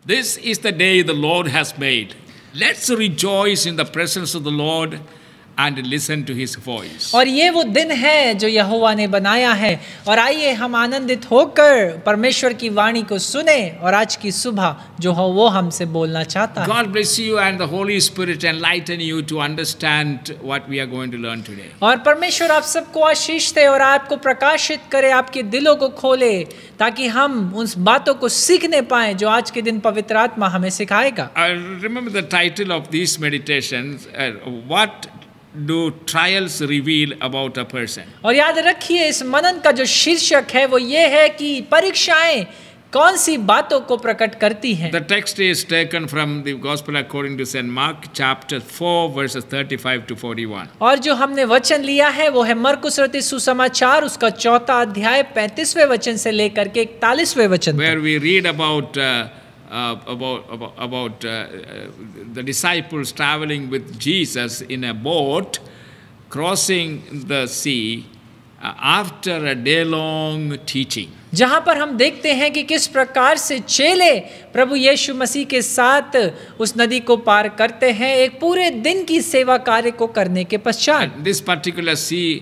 This is the day the Lord has made. Let's rejoice in the presence of the Lord and listen to his voice. और ये वो दिन है जो यहोवा ने बनाया है, और आइए हम आनंदित होकर परमेश्वर की वाणी को सुने, और आज की सुबह जो हो वो हमसे बोलना चाहता है। God bless you and the Holy Spirit enlighten you to understand what we are going to learn today. और परमेश्वर आप सबको आशीष दे और आपको प्रकाशित करे, आपके दिलों को खोले, ताकि हम उन बातों को सीखने पाएं जो आज के दिन पवित्र आत्मा हमें सिखाएगा। I remember the title of these meditations, what do trials reveal about a person? और याद रखिए इस मनन का जो शीर्षक है वो ये है कि परीक्षाएं कौन सी बातों को प्रकट करती हैं। The text is taken from the Gospel according to St. Mark, chapter 4, verses 35 to 41. और जो हमने वचन लिया है वो है मरकुस रचित सुसमाचार उसका 4 अध्याय 35वें वचन से लेकर के 41वें वचन तक। Where we read about the disciples traveling with Jesus in a boat, crossing the sea after a day-long teaching. जहाँ पर हम देखते हैं कि किस प्रकार से चेले प्रभु यीशु मसीह के साथ उस नदी को पार करते हैं एक पूरे दिन की सेवा कार्य को करने के पश्चात। This particular sea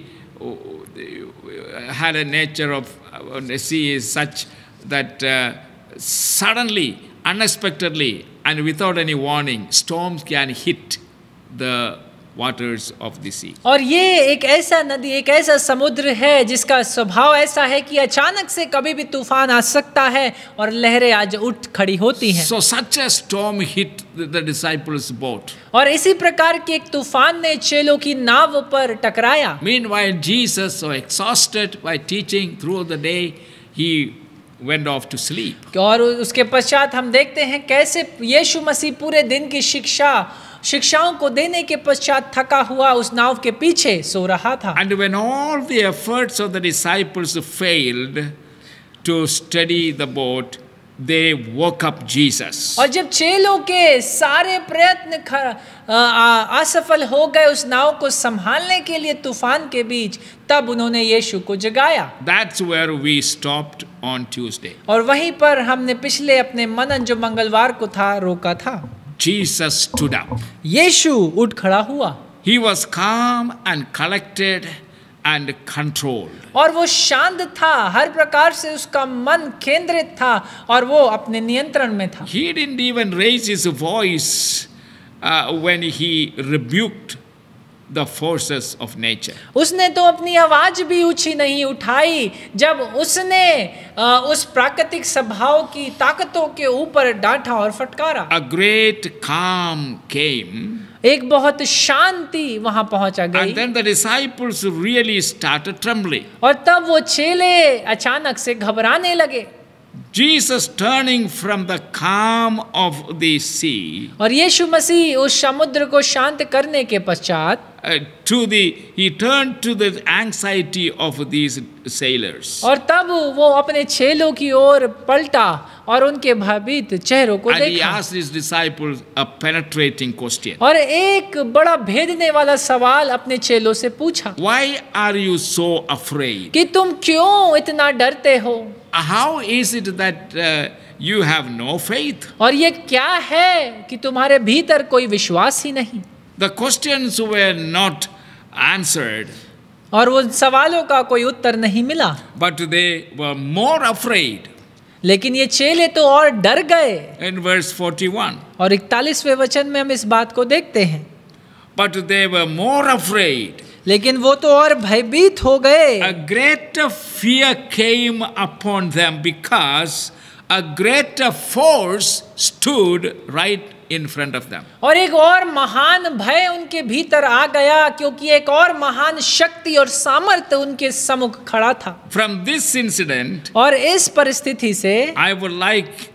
had a nature of the sea is such that suddenly, unexpectedly, and without any warning, storms can hit the waters of the sea. और ये एक ऐसा नदी, एक ऐसा समुद्र है जिसका स्वभाव ऐसा है कि अचानक से कभी भी तूफान आ सकता है और लहरें आज उठ खड़ी होती हैं। So such a storm hit the disciples' boat. और इसी प्रकार के एक तूफान ने चेलों की नाव पर टकराया। Meanwhile, Jesus, so exhausted by teaching throughout the day, he went off to sleep. और उसके पश्चात हम देखते हैं कैसे यीशु मसीह पूरे दिन की शिक्षाओं को देने के पश्चात थका हुआ उस नाव के पीछे सो रहा था। And when all the efforts of the disciples failed to steady the boat, they woke up Jesus. और जब चेलों के सारे प्रयत्न असफल हो गए उस नाव को संभालने के लिए तूफान के बीच, तब उन्होंने यीशु को जगाया। That's where we stopped on Tuesday. और वहीं पर हमने पिछले अपने मनन जो मंगलवार को था रोका था। Jesus stood up. यीशु उठ खड़ा हुआ। He was calm and collected and controlled. और वो शांत था, हर प्रकार से उसका मन केंद्रित था और वो अपने नियंत्रण में था। He didn't even raise his voice when he rebuked the forces of nature. उसने तो अपनी आवाज भी ऊंची नहीं उठाई जब उसने उस प्राकृतिक स्वभाव की ताकतों के ऊपर डांटा और फटकारा। A great calm came. एक बहुत शांति वहां पहुंचा गई। And then the disciples really started trembling. और तब वो चेले अचानक से घबराने लगे। Jesus turning from the calm of the sea. और यीशु मसीह उस समुद्र को शांत करने के पश्चात he turned to the anxiety of these sailors. और तब वो अपने चेलों की ओर पलटा और उनके भयभीत चेहरों को And he देखा। asked his disciples a penetrating question. और एक बड़ा भेदने वाला सवाल अपने चेलों से पूछा। Why are you so afraid? कि तुम क्यों इतना डरते हो? How is it that you have no faith? और ये क्या है कि तुम्हारे भीतर कोई विश्वास ही नहीं? The questions were not answered. और वो सवालों का कोई उत्तर नहीं मिला। But they were more afraid. लेकिन ये चेले तो और डर गए। In verse 41. और 41वें वचन में हम इस बात को देखते हैं। But they were more afraid. लेकिन वो तो और भयभीत हो गए। A greater fear came upon them because a greater force stood right in front of them. और एक और महान भय उनके भीतर आ गया क्योंकि एक और महान शक्ति और सामर्थ्य उनके सम्मुख खड़ा था। From this incident, और इस परिस्थिति से I would like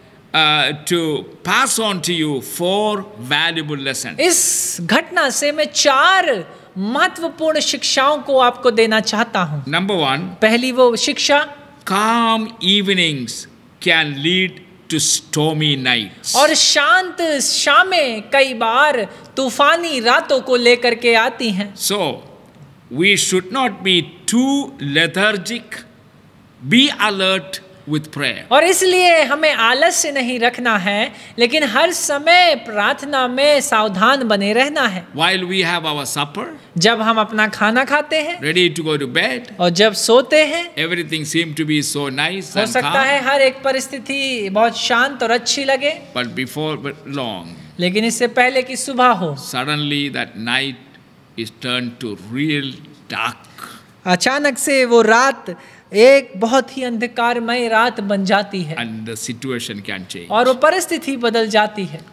to pass on to you 4 valuable lessons. इस घटना से मैं 4 महत्वपूर्ण शिक्षाओं को आपको देना चाहता हूं। Number 1, पहली वो शिक्षा, calm evenings can lead to stormy nights. और शांत शामें कई बार तूफानी रातों को लेकर के आती हैं। So, we should not be too lethargic. Be alert with prayer. और इसलिए हमें आलस्य नहीं रखना है, लेकिन हर समय प्रार्थना में सावधान बने रहना है। While we have our supper, जब हम अपना खाना खाते हैं ready to go to bed, और जब सोते हैं, everything seems to be so nice हो and सकता calm. है हर एक परिस्थिति बहुत शांत और अच्छी लगे, But before long, लेकिन इससे पहले कि सुबह हो, suddenly that night is turned to real dark. अचानक से वो रात एक बहुत ही अंधकारमय रात बन जाती है And the situation can change. और वो परिस्थिति बदल जाती है।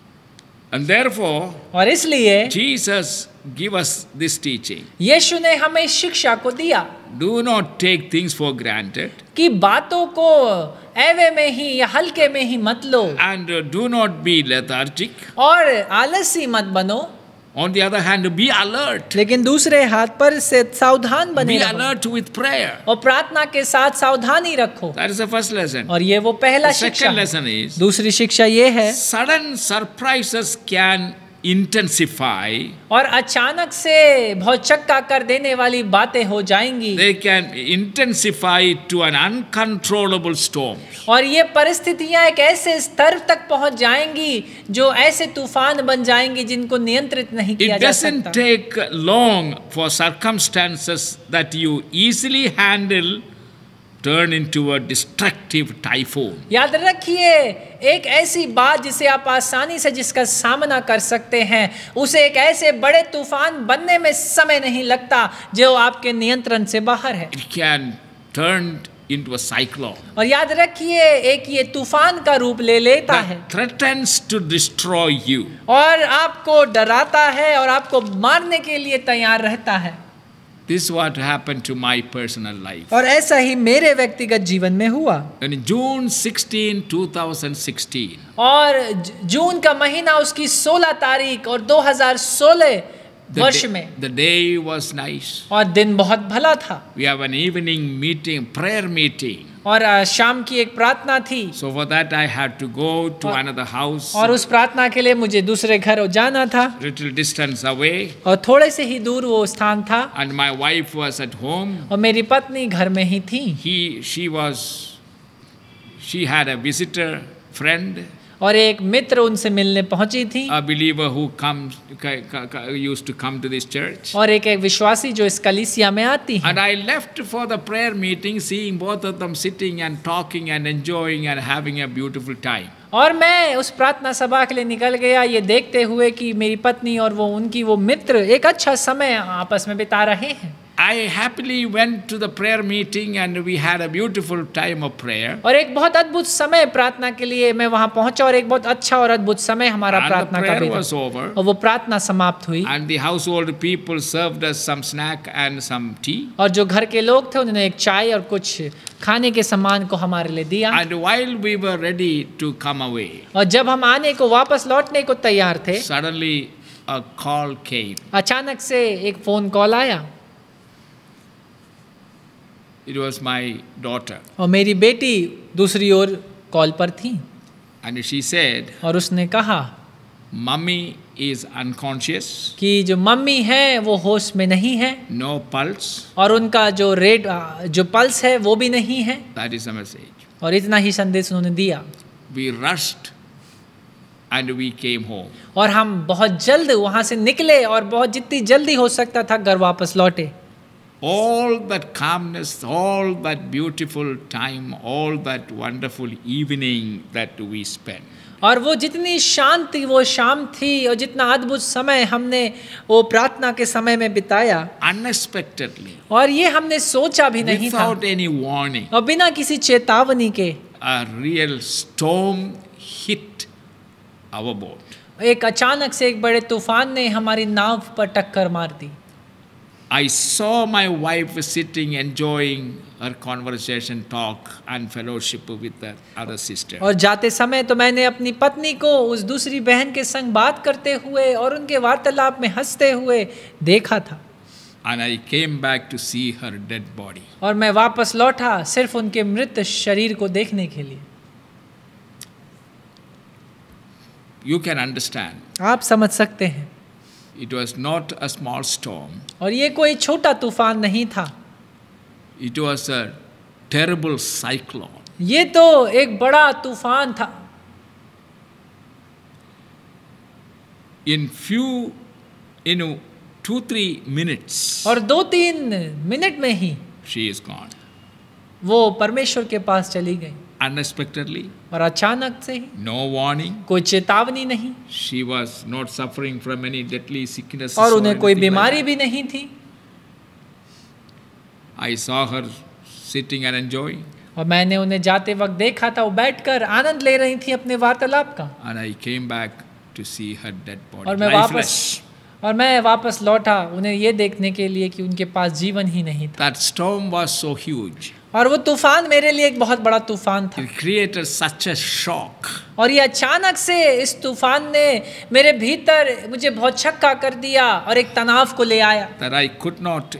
And therefore, और इसलिए Jesus give us this teaching. यीशु ने हमें शिक्षा को दिया Do not take things for granted कि बातों को एवे में ही या हल्के में ही मत लो and do not be lethargic. और आलसी मत बनो, On the other hand, be alert. लेकिन दूसरे हाथ पर से सावधान बने Be रहो alert with prayer. और प्रार्थना के साथ सावधानी रखो। That is the first lesson. और ये वो पहला The शिक्षा second है। lesson is दूसरी शिक्षा ये है, sudden surprises can intensify. और अचानक से बहुत चक्का कर देने वाली बातें हो जाएंगी They can intensify to an uncontrollable storm. और ये परिस्थितियां एक ऐसे स्तर तक पहुंच जाएंगी जो ऐसे तूफान बन जाएंगी जिनको नियंत्रित नहीं किया It जा doesn't सकता। take long for circumstances that you easily handle turn into a destructive typhoon. याद रखिए, एक ऐसी बात जिसे आप आसानी से जिसका सामना कर सकते हैं, उसे एक ऐसे बड़े तूफान बनने में समय नहीं लगता जो आपके नियंत्रण से बाहर है। It can turn into a cyclone और याद रखिए, एक ये तूफान का रूप ले लेता है that threatens to destroy you. और आपको डराता है और आपको मारने के लिए तैयार रहता है। This is what happened to my personal life. और ऐसा ही मेरे व्यक्तिगत जीवन में हुआ। On June 16, 2016, और जून का महीना उसकी 16 तारीख और 2016 वर्ष में the day was nice. और दिन बहुत भला था We have an evening meeting, prayer meeting. और शाम की एक प्रार्थना थी So for that I had to go to another house, और उस प्रार्थना के लिए मुझे दूसरे घर जाना था little distance away, और थोड़े से ही दूर वो स्थान था and my wife was at home. और मेरी पत्नी घर में ही थी She had a visitor friend, और एक मित्र उनसे मिलने पहुंची थी a believer who used to come to this church. और एक विश्वासी जो इस कलीसिया में आती है। And I left for the prayer meeting, seeing both of them sitting and talking and enjoying and having a beautiful time. और मैं उस प्रार्थना सभा के लिए निकल गया ये देखते हुए कि मेरी पत्नी और वो मित्र एक अच्छा समय आपस में बिता रहे हैं। I happily went to the prayer meeting and we had a beautiful time of prayer. और एक बहुत अद्भुत समय प्रार्थना के लिए मैं वहां पहुंचा और एक बहुत अच्छा और अद्भुत समय हमारा And the प्रार्थना का prayer बीता। was over. और वो प्रार्थना समाप्त हुई And the household people served us some snack and some tea. और जो घर के लोग थे उन्होंने एक चाय और कुछ खाने के सामान को हमारे लिए दिया। And while we were ready to come away, और जब हम आने को वापस लौटने को तैयार थे, suddenly a call came. अचानक से एक फोन कॉल आया It was my daughter. और मेरी बेटी दूसरी ओर कॉल पर थी And she said, और उसने कहा Mummy is unconscious, कि जो मम्मी है वो होश में नहीं है no pulse. और उनका जो पल्स है वो भी नहीं है। That is the message. और इतना ही संदेश उन्होंने दिया We rushed and we came home. और हम बहुत जल्द वहां से निकले और बहुत जितनी जल्दी हो सकता था घर वापस लौटे। All that calmness, all that beautiful time, all that wonderful evening that we spent. और वो जितनी शांति वो शाम थी और जितना अद्भुत समय हमने वो प्रार्थना के समय में बिताया, Unexpectedly, और ये हमने सोचा भी नहीं था, without any warning, और बिना किसी चेतावनी के a real storm hit our boat. एक अचानक से एक बड़े तूफान ने हमारी नाव पर टक्कर मार दी। I saw my wife sitting enjoying her conversation, talk and fellowship with the other sister. और जाते समय तो मैंने अपनी पत्नी को उस दूसरी बहन के संग बात करते हुए और उनके वार्तालाप में हंसते हुए देखा था। And I came back to see her dead body. और मैं वापस लौटा सिर्फ उनके मृत शरीर को देखने के लिए। You can understand. आप समझ सकते हैं, It was not a small storm. और ये कोई छोटा तूफान नहीं था, It was a terrible cyclone. ये तो एक बड़ा तूफान था। In 2-3 minutes, और 2-3 मिनट में ही she is gone. वो परमेश्वर के पास चली गई, Unexpectedly, और अचानक से ही, no warning. कोई चेतावनी नहीं, She was not suffering from any deadly sickness. और उन्हें कोई anything like बीमारी that. भी नहीं थी। I saw her sitting and enjoying, और मैंने उन्हें जाते वक्त देखा था, वो बैठकर आनंद ले रही थी अपने वार्तालाप का। and I came back to see her dead body, और मैं वापस लौटा उन्हें ये देखने के लिए कि उनके पास जीवन ही नहीं था। That storm was so huge. और वो तूफान मेरे लिए एक बहुत बड़ा तूफान था, It created such a shock. और ये अचानक से इस तूफान ने मेरे भीतर मुझे बहुत छक्का कर दिया और एक तनाव को ले आया, That I could not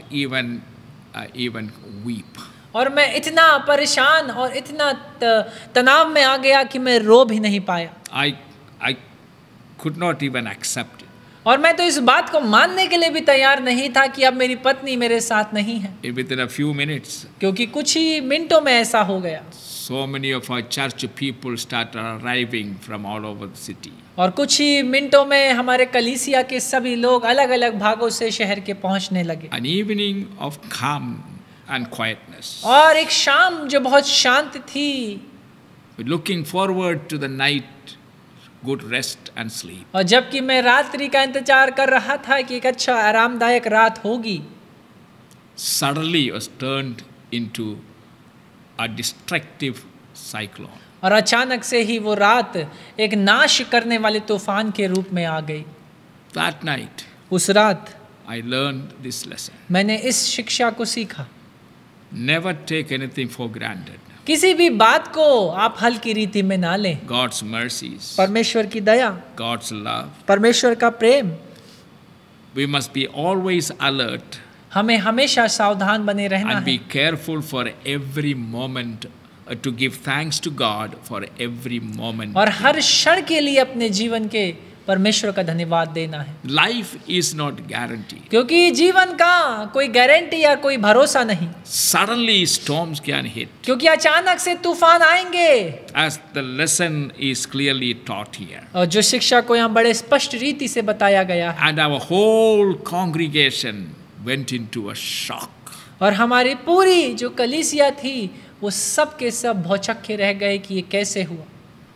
even weep. और मैं इतना परेशान और इतना तनाव में आ गया कि मैं रो भी नहीं पाया, I could not even accept it. और मैं तो इस बात को मानने के लिए भी तैयार नहीं था कि अब मेरी पत्नी मेरे साथ नहीं है, Within a few minutes, क्योंकि कुछ ही मिनटों में ऐसा हो गया। so many of our church people started arriving from all over the city. और कुछ ही मिनटों में हमारे कलीसिया के सभी लोग अलग अलग भागों से शहर के पहुंचने लगे। An evening of calm and quietness. और एक शाम जो बहुत शांत थी, Looking forward to the night, good rest and sleep. और जबकि मैं रात्रि का इंतजार कर रहा था कि एक अच्छा आरामदायक रात होगी, Suddenly was turned into a destructive cyclone. और अचानक से ही वो रात एक नाश करने वाले तूफान के रूप में आ गई। That night, उस रात I learned this lesson. मैंने इस शिक्षा को सीखा, Never take anything for granted. किसी भी बात को आप हल्की रीति में ना लें। God's mercies, परमेश्वर की दया, God's love. परमेश्वर का प्रेम, We must be always alert हमें हमेशा सावधान बने रहना and है, be careful for every moment to give thanks to God for every moment. और हर क्षण के लिए अपने जीवन के परमेश्वर का धन्यवाद देना है, Life is not guaranteed. क्योंकि जीवन का कोई गारंटी या कोई भरोसा नहीं, Suddenly storms can hit, क्योंकि अचानक से तूफान आएंगे। as the lesson is clearly taught here. और जो शिक्षा को यहाँ बड़े स्पष्ट रीति से बताया गया है, And our whole congregation went into a shock. और हमारी पूरी जो कलीसिया थी वो सब के सब भौचक्के रह गए कि ये कैसे हुआ।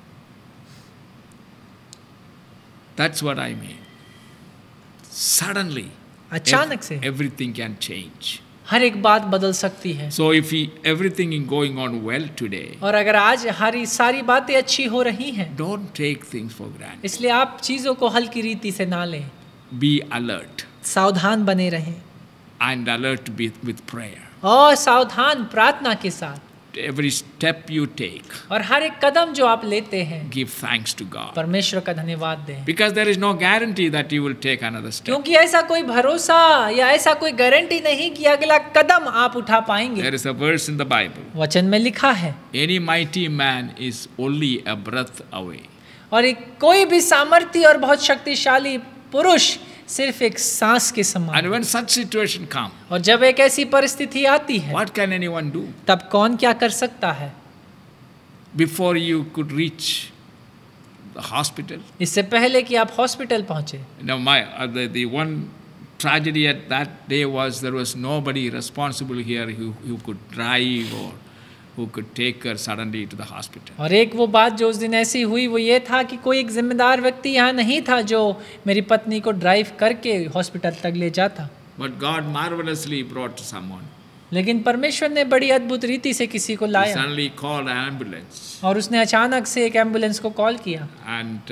That's what I mean. Suddenly, अचानक से everything can change. हर एक बात बदल सकती है। So if everything is going on well today, और अगर आज हरी सारी बातें अच्छी हो रही हैं, don't take things for granted. इसलिए आप चीज़ों को हल्की रीति से ना लें, Be alert सावधान बने रहें, and alert with prayer. और सावधान प्रार्थना के साथ। Every step you take, और हर एक कदम जो आप लेते हैं, give thanks to God. परमेश्वर का धन्यवाद दें, Because there is no guarantee that you will take another step. क्योंकि ऐसा कोई भरोसा या ऐसा कोई गारंटी नहीं कि अगला कदम आप उठा पाएंगे। There is a verse in the Bible. वचन में लिखा है, Any mighty man is only a breath away. और एक कोई भी सामर्थी और बहुत शक्तिशाली पुरुष सिर्फ एक सांस के समान। And when such situation comes, और जब एक ऐसी परिस्थिति आती है, what can anyone do? तब कौन क्या कर सकता है? Before you could reach the hospital. इससे पहले कि आप हॉस्पिटल पहुंचे। Now the one tragedy at that day was there was nobody responsible here who could drive or who could take her suddenly to the hospital. और एक वो बात जो उस दिन ऐसी हुई वो ये था कि कोई एक जिम्मेदार व्यक्ति यहाँ नहीं था जो मेरी पत्नी को ड्राइव करके हॉस्पिटल तक ले जाता। But God marvelously brought someone. लेकिन परमेश्वर ने बड़ी अद्भुत रीति से किसी को He लाया, suddenly called an ambulance. और उसने अचानक से एक एम्बुलेंस को कॉल किया। And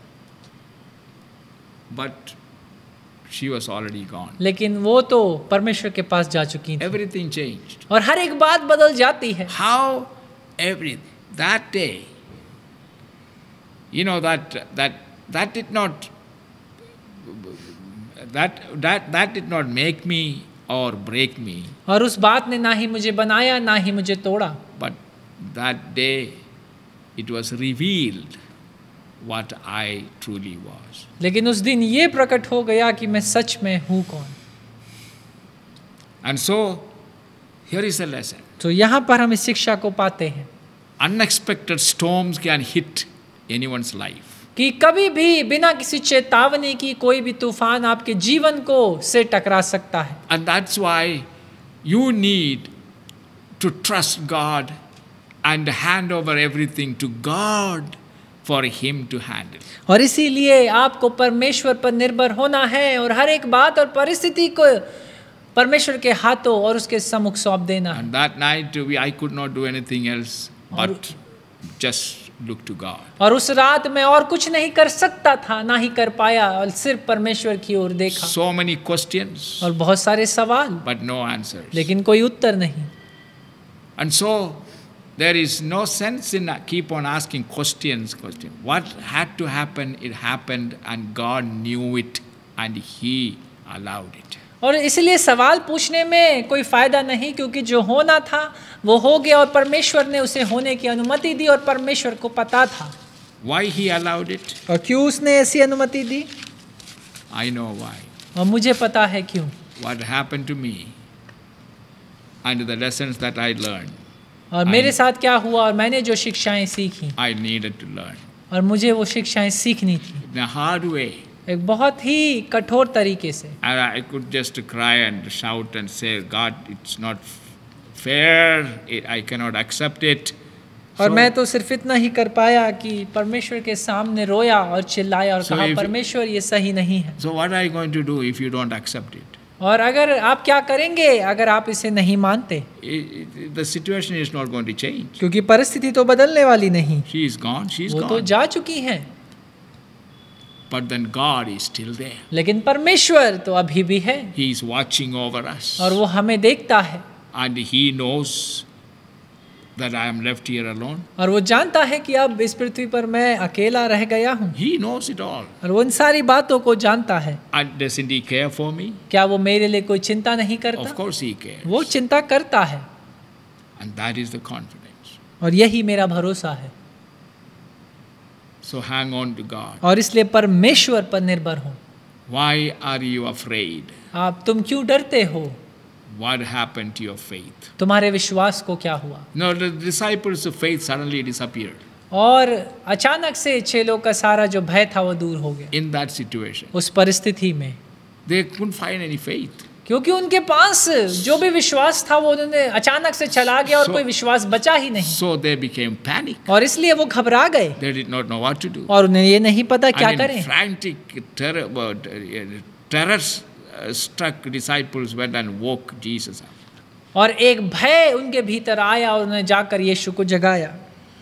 but she was already gone. लेकिन वो तो परमेश्वर के पास जा चुकी थी, Everything changed. और हर एक बात बदल जाती है। How that day, you know that did not make me or break me. और उस बात ने ना ही मुझे बनाया ना ही मुझे तोड़ा, But that day it was revealed what I truly was. लेकिन उस दिन ये प्रकट हो गया कि मैं सच में हूँ कौन। And so here is a lesson. तो यहाँ पर हम इस शिक्षा को पाते हैं, unexpected storms can hit anyone's life. कि कभी भी बिना किसी चेतावनी की कोई भी तूफान आपके जीवन को से टकरा सकता है। And that's why you need to trust God and hand over everything to God for Him to handle. और इसीलिए आपको परमेश्वर पर निर्भर होना है और हर एक बात और परिस्थिति को परमेश्वर के हाथों और उसके सम्मुख सौंप देना है। And that night I could not do anything else but just look to God. और उस रात में और कुछ नहीं कर सकता था, ना ही कर पाया, और सिर्फ परमेश्वर की ओर देखा। So many questions, और बहुत सारे सवाल, but no answers. लेकिन कोई उत्तर नहीं। And so there is no sense in keep on asking questions. What had to happen, it happened, and God knew it, and He allowed it. और इसलिए सवाल पूछने में कोई फायदा नहीं, क्योंकि जो होना था वो हो गया और परमेश्वर ने उसे होने की अनुमति दी और परमेश्वर को पता था। Why He allowed it? और क्यों उसने ऐसी अनुमति दी? I know why. और मुझे पता है क्यों। What happened to me and the lessons that I learned, और मेरे साथ क्या हुआ और मैंने जो शिक्षाएं सीखी, I needed to learn और मुझे वो शिक्षाएं सीखनी थी in a hard way. एक बहुत ही कठोर तरीके से। And I could just cry and shout and say, God, it's not fair. I cannot accept it. और So- मैं तो सिर्फ इतना ही कर पाया कि परमेश्वर के सामने रोया और चिल्लाया और So कहा, if- परमेश्वर ये सही नहीं है। So what are you going to do if you don't accept it? और अगर आप क्या करेंगे अगर आप इसे नहीं मानते? The situation is not going to change. क्योंकि परिस्थिति तो बदलने वाली नहीं, She is gone. She's वो तो gone. जा चुकी हैं। But then God is still there. लेकिन परमेश्वर तो अभी भी है He is watching over us. और वो हमें देखता है And He knows that I am left here alone. और वो जानता है कि अब इस पृथ्वी पर मैं अकेला रह गया हूँ, He knows it all. और वो इन सारी बातों को जानता है। And doesn't He care for me? क्या वो मेरे लिए कोई चिंता नहीं Of करता? course He cares. वो चिंता करता है, And that is the confidence. और यही मेरा भरोसा है। So hang on to God. और इसलिए परमेश्वर पर निर्भर हो। Why are you afraid? तुम क्यों डरते हो? What happened to your faith? तुम्हारे विश्वास को क्या हुआ? No, the disciples of faith suddenly disappeared और अचानक से चेलों का सारा जो भय था वो दूर हो गया। in that situation. उस परिस्थिति में, They couldn't find any faith. क्योंकि उनके पास जो भी विश्वास था वो उन्होंने अचानक से चला गया और So- कोई विश्वास बचा ही नहीं, So they became panicked. और इसलिए वो घबरा गए They did not know what to do. और उन्हें ये नहीं पता क्या And in करें। frantic, terror-struck disciples went and woke Jesus up. और एक भय उनके भीतर आया और उन्होंने जाकर यीशु को जगाया।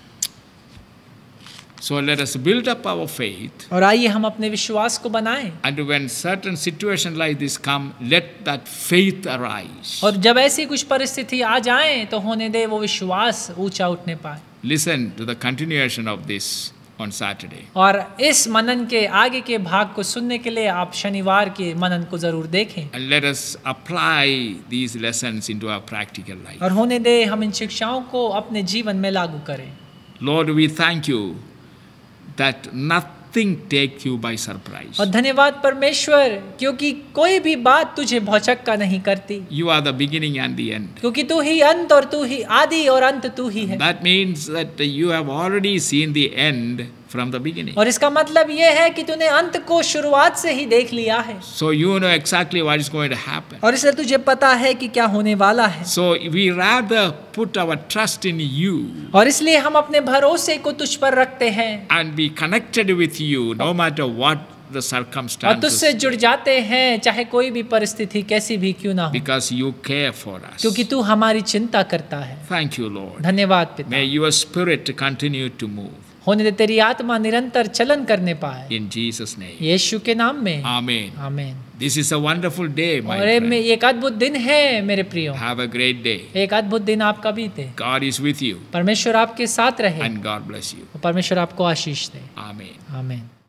So let us build up our faith. और आइए हम अपने विश्वास को बनाएं, And when certain situations like this come, let that faith arise. और जब ऐसी कुछ परिस्थिति आ जाए तो होने दे वो विश्वास ऊंचा उठने पाए। Listen to the continuation of this on Saturday. और इस मनन के आगे के भाग को सुनने के लिए आप शनिवार के मनन को जरूर देखें, And let us apply these lessons into our practical life. और होने दे हम इन शिक्षाओं को अपने जीवन में लागू करें। Lord, we thank you that nothing takes you by surprise. और धन्यवाद परमेश्वर, क्योंकि कोई भी बात तुझे भौचक्का नहीं करती, You are the beginning and the end. क्योंकि तू ही अंत और तू ही आदि और अंत तू ही है। That means that you have already seen the end from the beginning. और इसका मतलब ये है कि तूने अंत को शुरुआत से ही देख लिया है, So you know exactly what is going to happen. और इसलिए तुझे पता है कि क्या होने वाला है। So we rather put our trust in you और इसलिए हम अपने भरोसे को तुझ पर रखते हैं and be connected with you no matter what the और circumstances, तुझसे जुड़ जाते हैं, चाहे कोई भी परिस्थिति कैसी भी क्यों ना हो, because you care for us. क्योंकि तू हमारी चिंता करता है। Thank you, Lord. धन्यवाद पिता। May your spirit continue to move. होने दे तेरी आत्मा निरंतर चलन करने पाए, In Jesus' name. यीशु के नाम में, Amen. आमीन। This is a wonderful day, my और ये friend. एक अद्भुत दिन है मेरे प्रियो, Have a great day. एक अद्भुत दिन आपका बीते। God is with you परमेश्वर आपके साथ रहे and God bless you. और परमेश्वर आपको आशीष दे। Amen. आमीन।